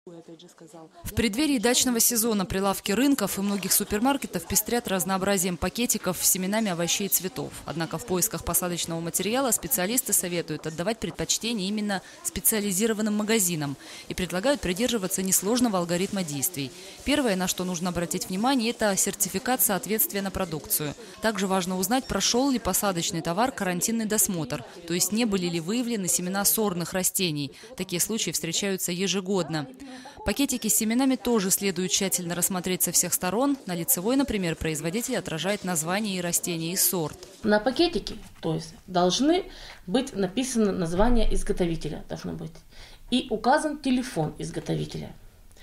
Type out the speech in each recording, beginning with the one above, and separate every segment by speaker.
Speaker 1: В преддверии дачного сезона прилавки рынков и многих супермаркетов пестрят разнообразием пакетиков с семенами овощей и цветов. Однако в поисках посадочного материала специалисты советуют отдавать предпочтение именно специализированным магазинам и предлагают придерживаться несложного алгоритма действий. Первое, на что нужно обратить внимание, это сертификат соответствия на продукцию. Также важно узнать, прошел ли посадочный товар карантинный досмотр, то есть не были ли выявлены семена сорных растений. Такие случаи встречаются ежегодно. Пакетики с семенами тоже следует тщательно рассмотреть со всех сторон. На лицевой, например, производитель отражает название и растения, и сорт.
Speaker 2: На пакетике, то есть, должны быть написано название изготовителя, должно быть, и указан телефон изготовителя.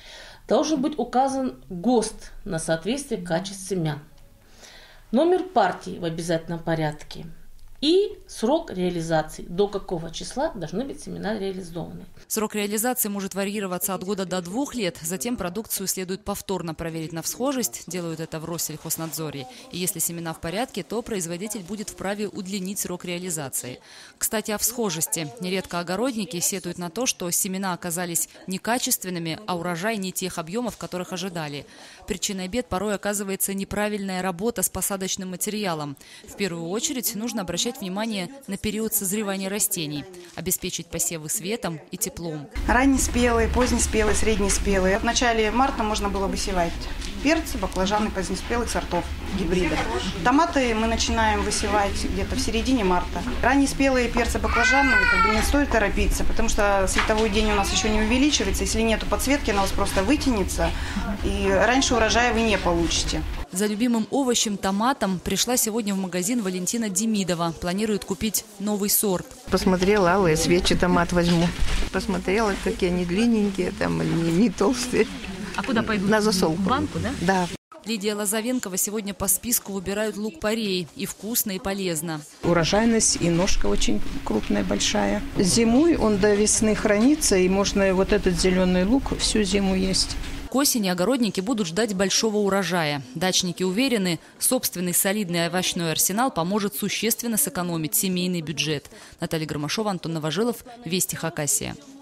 Speaker 2: Должен быть указан ГОСТ на соответствие качеств семян, номер партии в обязательном порядке и срок реализации, до какого числа должны быть семена реализованы.
Speaker 1: Срок реализации может варьироваться от года до 2 лет. Затем продукцию следует повторно проверить на всхожесть. Делают это в Россельхознадзоре. И если семена в порядке, то производитель будет вправе удлинить срок реализации. Кстати, о всхожести. Нередко огородники сетуют на то, что семена оказались некачественными, а урожай не тех объемов, которых ожидали. Причиной бед порой оказывается неправильная работа с посадочным материалом. В первую очередь нужно обращать внимание на период созревания растений, обеспечить посевы светом и теплом.
Speaker 3: Раннеспелые, позднеспелые, среднеспелые. В начале марта можно было высевать перцы, баклажаны позднеспелых сортов, гибридов. Томаты мы начинаем высевать где-то в середине марта. Раннеспелые перцы, баклажаны не стоит торопиться, потому что световой день у нас еще не увеличивается. Если нету подсветки, она у вас просто вытянется, и раньше урожая вы не получите.
Speaker 1: За любимым овощем томатом пришла сегодня в магазин Валентина Демидова. Планирует купить новый сорт.
Speaker 4: Посмотрела, алые свечи томат возьму. Посмотрела, какие они длинненькие, там не толстые.
Speaker 1: А куда пойдут?
Speaker 4: На засолку.
Speaker 1: В банку, да?
Speaker 4: Да.
Speaker 1: Лидия Лозовенкова сегодня по списку выбирают лук-порей. И вкусно, и полезно.
Speaker 5: Урожайность и ножка очень крупная, большая. Зимой он до весны хранится, и можно вот этот зеленый лук всю зиму есть.
Speaker 1: К осени огородники будут ждать большого урожая. Дачники уверены, собственный солидный овощной арсенал поможет существенно сэкономить семейный бюджет. Наталья Громашова, Антон Новожилов, Вести Хакасия.